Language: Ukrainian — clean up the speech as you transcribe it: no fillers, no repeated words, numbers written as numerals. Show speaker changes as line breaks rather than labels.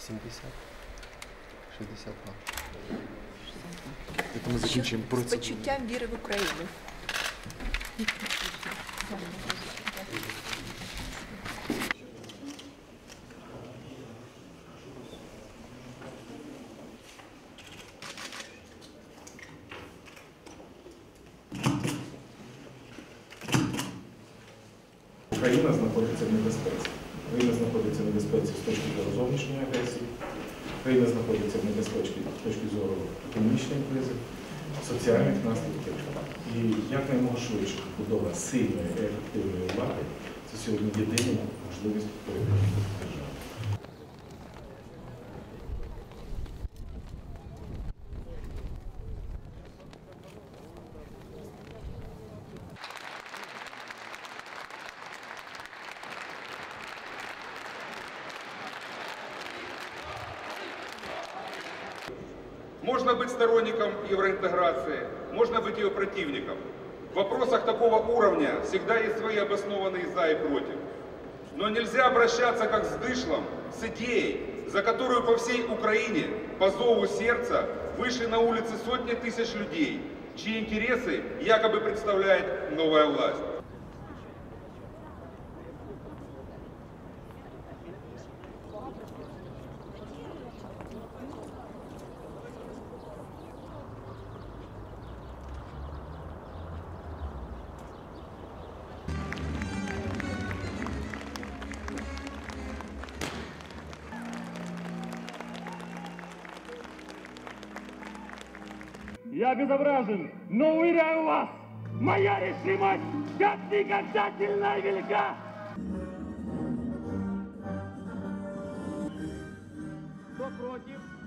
70. 62. Это мы закінчимо
З
процедуру.
почуттям віри в Україну.
Україна знаходиться в небезпеці. Україна знаходиться в небезпеці з точки зору зовнішньої агресії. Україна знаходиться в небезпеці з точки зору економічної кризи, соціальних наслідків. І якомога швидше будова сильної і ефективної влади – це сьогодні єдина можливість перемогти державу.
Можно быть сторонником евроинтеграции, можно быть ее противником. В вопросах такого уровня всегда есть свои обоснованные «за» и «против». Но нельзя обращаться как с дышлом, с идеей, за которую по всей Украине по зову сердца вышли на улицы сотни тысяч людей, чьи интересы якобы представляет новая власть.
Я безобразен, но уверяю вас, моя решимость как никогда сильна и велика. Кто против?